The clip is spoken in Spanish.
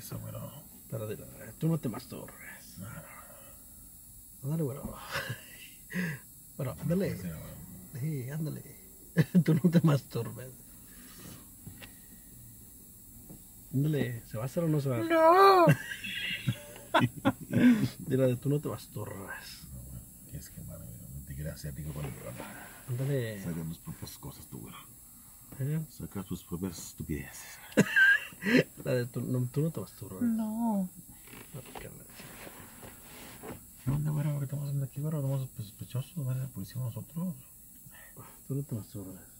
eso, güero. Pero tú no te masturbes. Ándale, güero. Bueno, ándale. Sí, ándale. Tú no te masturbes. Ándale, ¿se va a hacer o no se va a hacer? ¡No! Dile, tú no te masturbas. Es que, mano, no te quieras asiático con el programa. Ándale. Saca tus propias cosas, tú, güero. ¿Eh? Saca tus propias estupideces. Tú no te masturbas. No. ¿Qué ¿Qué onda, güero? ¿Qué estamos haciendo aquí, güero? Estamos sospechosos, ¿vale? La policía nosotros. Tú no te masturbas.